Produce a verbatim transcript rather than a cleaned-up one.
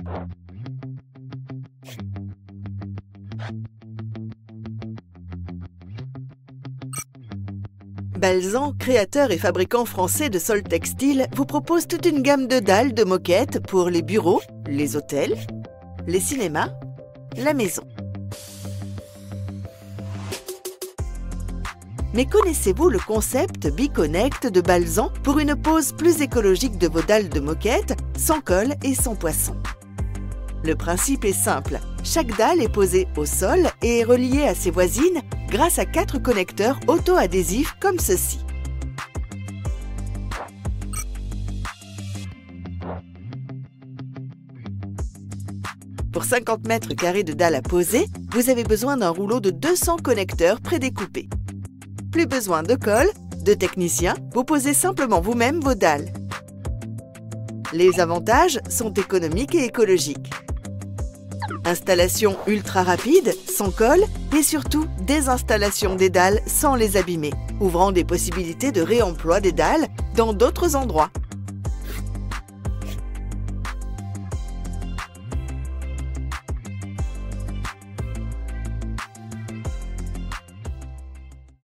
Balsan, créateur et fabricant français de sols textiles, vous propose toute une gamme de dalles de moquette pour les bureaux, les hôtels, les cinémas, la maison. Mais connaissez-vous le concept BeConnect de Balsan pour une pose plus écologique de vos dalles de moquette, sans colle et sans poinçon? Le principe est simple. Chaque dalle est posée au sol et est reliée à ses voisines grâce à quatre connecteurs auto-adhésifs comme ceci. Pour cinquante mètres carrés de dalles à poser, vous avez besoin d'un rouleau de deux cents connecteurs prédécoupés. Plus besoin de colle, de technicien, vous posez simplement vous-même vos dalles. Les avantages sont économiques et écologiques. Installation ultra rapide, sans colle, et surtout désinstallation des dalles sans les abîmer, ouvrant des possibilités de réemploi des dalles dans d'autres endroits.